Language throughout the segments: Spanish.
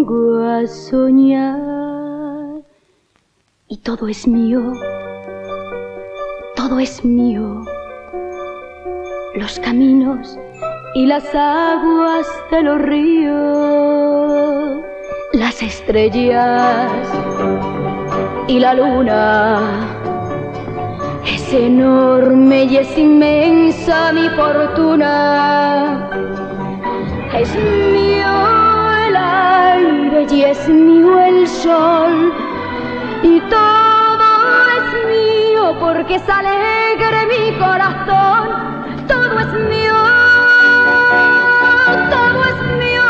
pongo a soñar y todo es mío, todo es mío. Los caminos y las aguas de los ríos, las estrellas y la luna. Es enorme y es inmensa mi fortuna. Es mío el aire y es mío el sol, y todo es mío porque es alegre mi corazón. Todo es mío, todo es mío.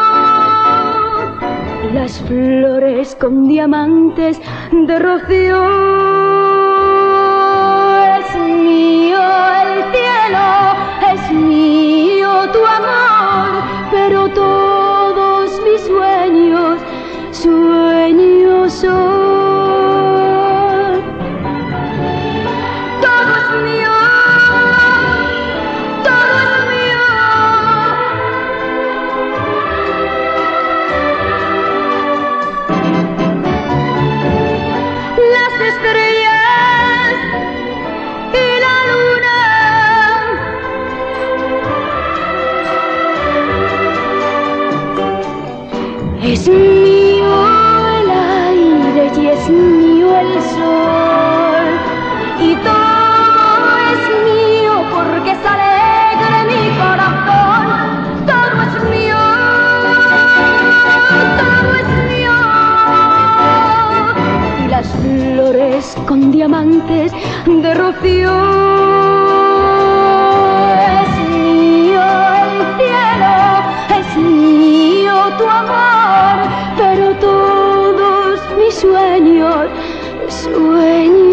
Y las flores con diamantes de rocío. Es mío el cielo, es mío tu amor, pero todos mis sueños, sueños son. Todo es mío, todo es mío. Las estrellas y la luna. Es mío el aire y es mío el sol, y todo es mío porque es alegre mi corazón. Todo es mío, todo es mío. Y las flores con diamantes de rocío. Es mío el cielo, es mío tu amor, pero todos mis sueños, sueños